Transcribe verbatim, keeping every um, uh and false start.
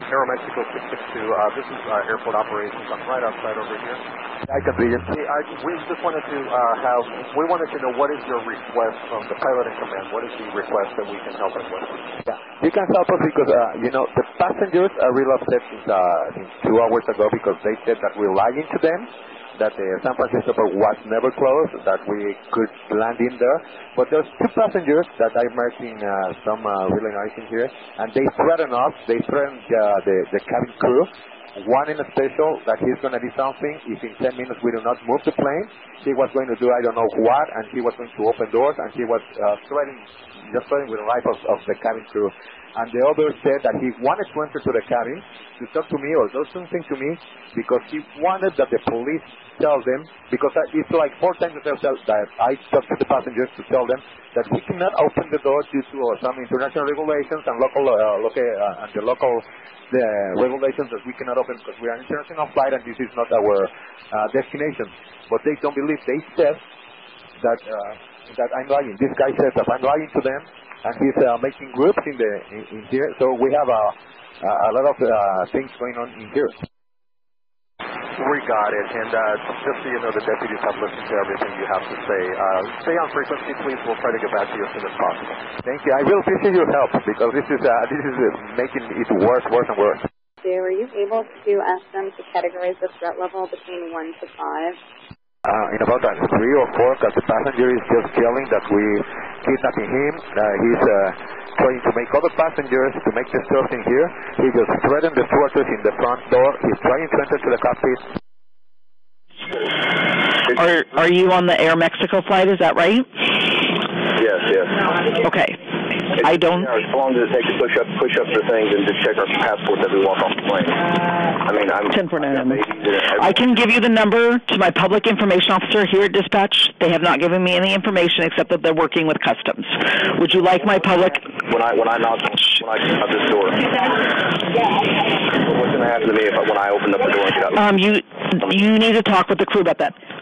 Aeromexico six six two. Uh, this is uh, airport operations. I'm right outside over here. I can see you. Hey, I, we just wanted to uh, have, we wanted to know what is your request from the pilot in command? What is the request that we can help us with? Yeah, you can help us because, uh, you know, the passengers are real upset since, uh, since two hours ago because they said that we're lying to them, that the San Francisco airport was never closed, that we could land in there. But there's two passengers that I'm marking uh, some uh, really nice in here, and they threaten us, they threaten uh, the, the cabin crew. One in a special that he's going to do something if in ten minutes we do not move the plane. He was going to do I don't know what, and he was going to open doors, and he was uh, threatening, just threatening with the life of, of the cabin crew. And the other said that he wanted to enter to the cabin to talk to me or do something to me because he wanted that the police tell them, because it's like four times that I talked to the passengers to tell them that we cannot open the door due to uh, some international regulations and local, uh, local uh, and the local the regulations that we cannot open because we are an international flight and this is not our uh, destination. But they don't believe. They said that uh, that I'm lying. This guy says that I'm lying to them, and he's uh, making groups in the in, in here. So we have a a lot of uh, things going on in here. We got it, and uh, just so you know, the deputies have listened to everything you have to say. Uh, stay on frequency, please. We'll try to get back to you as soon as possible. Thank you. I will appreciate your help because this is uh, this is uh, making it worse, worse and worse. Were you able to ask them to categorize the threat level between one to five? Uh, in about uh, three or four, because the passenger is just yelling that we kidnapping him. Uh, he's uh, trying to make other passengers to make destruction here. He just threatened the stewardess in the front door. He's trying to enter to the cockpit. Are are you on the Air Mexico flight? Is that right? Yes, yes. Okay. I don't. How long does it take to push up push up the things and just check our passports as we walk off the plane? I mean, I'm. ten for nine. I can give you the number to my public information officer here at dispatch. They have not given me any information except that they're working with customs. Would you like my public? When I when I knock when I get out this door, what's going to happen to me if I, when I open up the door and get out? Um, you you need to talk with the crew about that.